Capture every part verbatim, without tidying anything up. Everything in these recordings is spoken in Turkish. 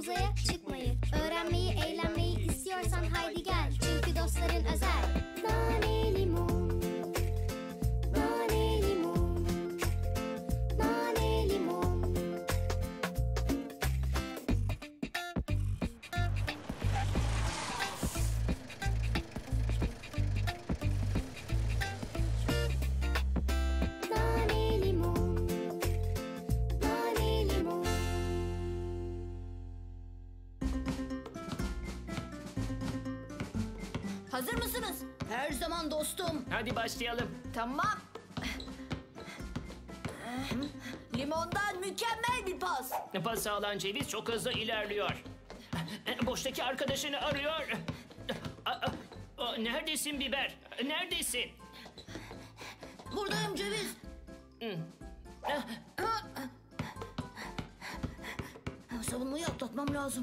uzaya çıkmayı. Öğrenmeyi, eğlenmeyi istiyorsan haydi gel. Çünkü dostların özel. Nane limon, nane limon, nane limon. Nane limon, nane limon. Hazır mısınız? Her zaman dostum. Hadi başlayalım. Tamam. Limondan mükemmel bir pas. Pas alan ceviz çok hızlı ilerliyor. Boştaki arkadaşını arıyor. Aa, aa, neredesin biber? Neredesin? Buradayım ceviz. Savunmayı atlatmam lazım.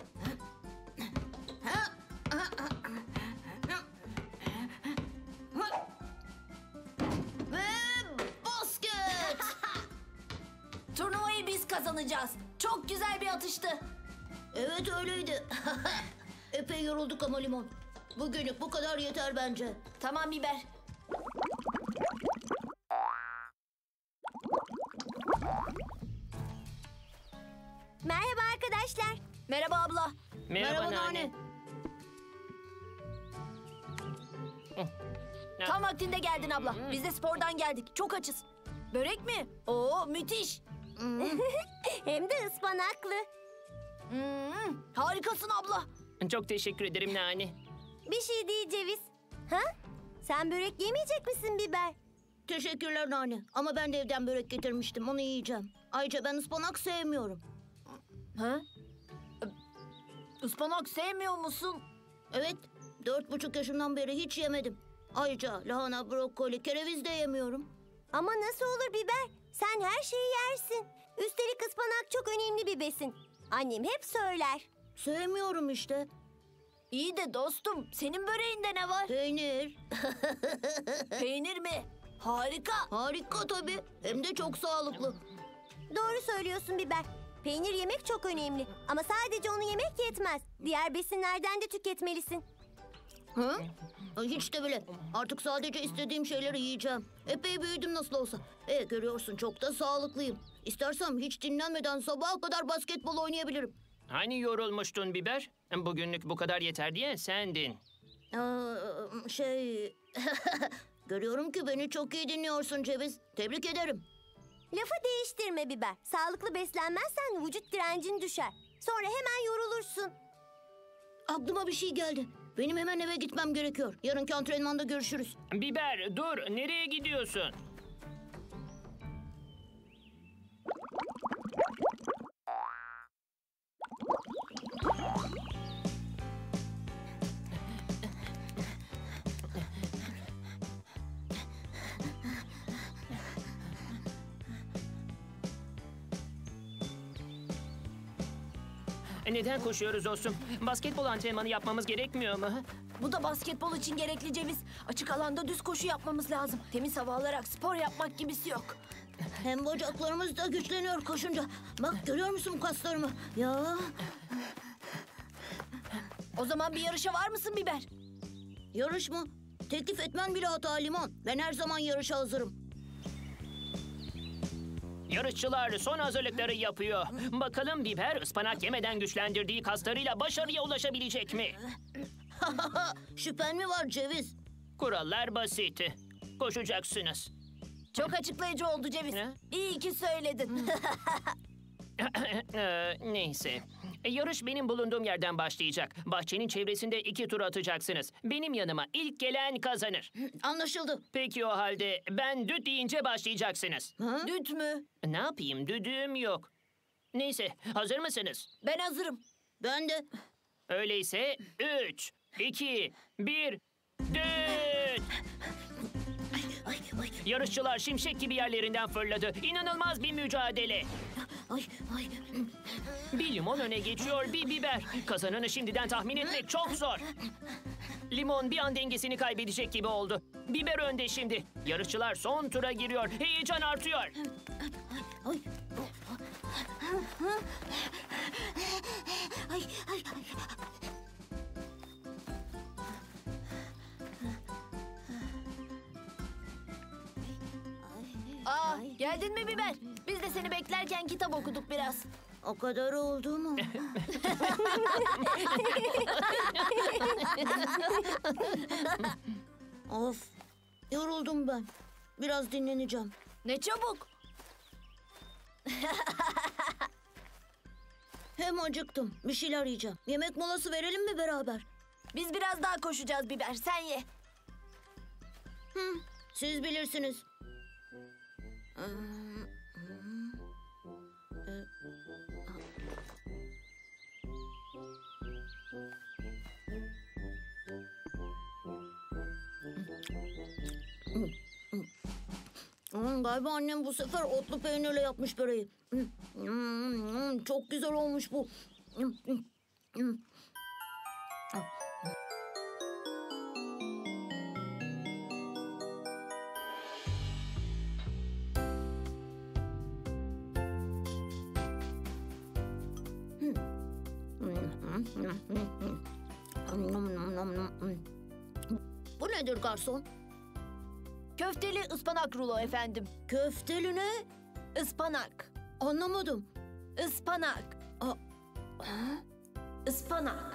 Ve basket. Turnuvayı biz kazanacağız. Çok güzel bir atıştı. Evet öyleydi. Epey yorulduk ama Limon. Bugünlük bu kadar yeter bence. Tamam Biber. Merhaba arkadaşlar. Merhaba abla. Merhaba nane. Tam vaktinde geldin abla. Biz de spordan geldik. Çok açız. Börek mi? Oo müthiş. Hem de ıspanaklı. Hmm, harikasın abla. Çok teşekkür ederim nane. Bir şey değil ceviz. Ha? Sen börek yemeyecek misin Biber? Teşekkürler Nane. Ama ben de evden börek getirmiştim. Onu yiyeceğim. Ayrıca ben ıspanak sevmiyorum. Ha? Ispanak sevmiyor musun? Evet. Dört buçuk yaşımdan beri hiç yemedim. Ayrıca lahana, brokoli, kereviz de yemiyorum. Ama nasıl olur Biber? Sen her şeyi yersin. Üstelik ıspanak çok önemli bir besin. Annem hep söyler. Sevmiyorum işte. İyi de dostum, senin böreğinde ne var? Peynir. Peynir mi? Harika. Harika tabii. Hem de çok sağlıklı. Doğru söylüyorsun Biber. Peynir yemek çok önemli. Ama sadece onu yemek yetmez. Diğer besinlerden de tüketmelisin. Hı? Hiç de bile. Artık sadece istediğim şeyleri yiyeceğim. Epey büyüdüm nasıl olsa. E görüyorsun çok da sağlıklıyım. İstersem hiç dinlenmeden sabaha kadar basketbol oynayabilirim. Hani yorulmuştun biber? Bugünlük bu kadar yeter diye sendin. Ee, şey... Görüyorum ki beni çok iyi dinliyorsun Ceviz. Tebrik ederim. Lafı değiştirme Biber. Sağlıklı beslenmezsen vücut direncin düşer. Sonra hemen yorulursun. Aklıma bir şey geldi. Benim hemen eve gitmem gerekiyor. Yarınki antrenmanda görüşürüz. Biber dur, nereye gidiyorsun? Neden koşuyoruz dostum? Basketbol antrenmanı yapmamız gerekmiyor mu? Bu da basketbol için gerekli Ceviz. Açık alanda düz koşu yapmamız lazım. Temiz hava alarak spor yapmak gibisi yok. Hem bacaklarımız da güçleniyor koşunca. Bak görüyor musun kaslarımı? Ya. O zaman bir yarışa var mısın Biber? Yarış mı? Teklif etmen bile hata Limon. Ben her zaman yarışa hazırım. Yarışçılar son hazırlıkları yapıyor. Bakalım biber ıspanak yemeden güçlendirdiği kaslarıyla başarıya ulaşabilecek mi? Şüphen mi var Ceviz? Kurallar basit. Koşacaksınız. Çok açıklayıcı oldu Ceviz. Ne? İyi ki söyledin. Ee, neyse. Yarış benim bulunduğum yerden başlayacak. Bahçenin çevresinde iki tur atacaksınız. Benim yanıma ilk gelen kazanır. Anlaşıldı. Peki o halde ben düt deyince başlayacaksınız. Ha? Düt mü? Ne yapayım? Düdüğüm yok. Neyse, hazır mısınız? Ben hazırım. Ben de. Öyleyse üç, iki, bir, düt! Ay, ay, Yarışçılar şimşek gibi yerlerinden fırladı. İnanılmaz bir mücadele. ay, ay. Bir limon öne geçiyor, bir biber. Kazananı şimdiden tahmin etmek çok zor. Limon bir an dengesini kaybedecek gibi oldu. Biber önde şimdi. Yarışçılar son tura giriyor. Heyecan artıyor. Ay. Geldin mi Biber? Biz de seni beklerken kitap okuduk biraz. O kadar oldu mu? Of, yoruldum ben. Biraz dinleneceğim. Ne çabuk. Hem acıktım. Bir şeyler yiyeceğim. Yemek molası verelim mi beraber? Biz biraz daha koşacağız Biber. Sen ye. Hı, siz bilirsiniz. Hmm, galiba annem bu sefer otlu peynirle yapmış böreği. Hmm, hmm, hmm, çok güzel olmuş bu. Hmm, hmm, hmm. Bu nedir garson? Köfteli ıspanak rulo efendim. Köfteli ne? Ispanak. Anlamadım. Ispanak. Aa, Ispanak.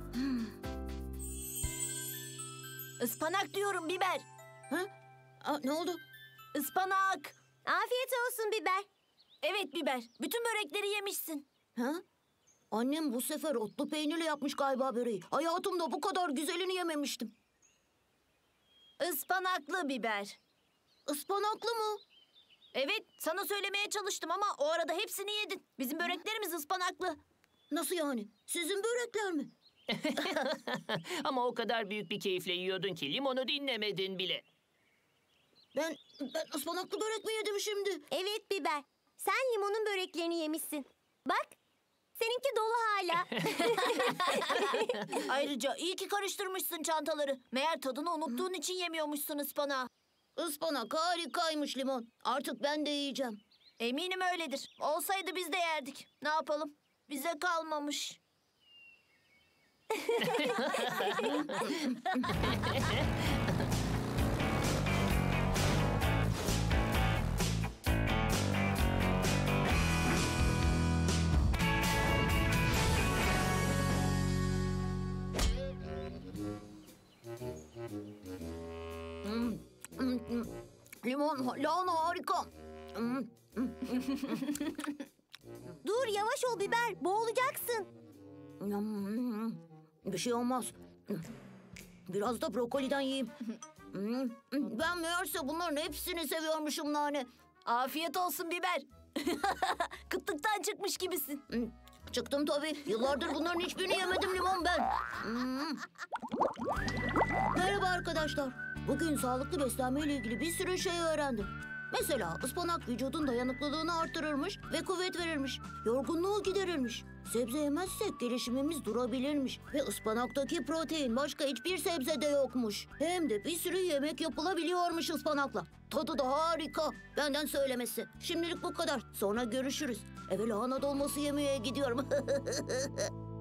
Ispanak diyorum Biber. ha? Aa, ne oldu? Ispanak. Afiyet olsun Biber. Evet Biber. Bütün börekleri yemişsin. Ha? Annem bu sefer otlu peynirle yapmış galiba böreği. Hayatımda bu kadar güzelini yememiştim. Ispanaklı biber. Ispanaklı mı? Evet, sana söylemeye çalıştım ama o arada hepsini yedin. Bizim böreklerimiz ıspanaklı. Nasıl yani? Sizin börekler mi? Ama o kadar büyük bir keyifle yiyordun ki limonu dinlemedin bile. Ben ben ıspanaklı börek mi yedim şimdi? Evet Biber. Sen limonun böreklerini yemişsin. Bak. Seninki dolu hala. Ayrıca iyi ki karıştırmışsın çantaları. Meğer tadını unuttuğun için yemiyormuşsun ıspanağı. Ispanak harikaymış limon. Artık ben de yiyeceğim. Eminim öyledir. Olsaydı biz de yerdik. Ne yapalım? Bize kalmamış. Hmm, hmm, hmm. Limon, lahana harika. Hmm, Dur yavaş ol Biber. Boğulacaksın. hmm. Bir şey olmaz. Biraz da brokoliden yiyeyim. Hmm, Ben meğerse bunların hepsini seviyormuşum nane. Afiyet olsun biber. Kıtlıktan çıkmış gibisin. Hmm, Çıktım tabii. Yıllardır bunların hiçbirini yemedim limon ben. Hmm. Merhaba arkadaşlar. Bugün sağlıklı beslenme ile ilgili bir sürü şey öğrendim. Mesela ıspanak vücudun dayanıklılığını artırırmış ve kuvvet verirmiş. Yorgunluğu giderirmiş. Sebze yemezsek gelişimimiz durabilirmiş. Ve ıspanaktaki protein başka hiçbir sebzede yokmuş. Hem de bir sürü yemek yapılabiliyormuş ıspanakla. Tadı da harika. Benden söylemesi. Şimdilik bu kadar. Sonra görüşürüz. Eve lahana dolması yemeye gidiyorum.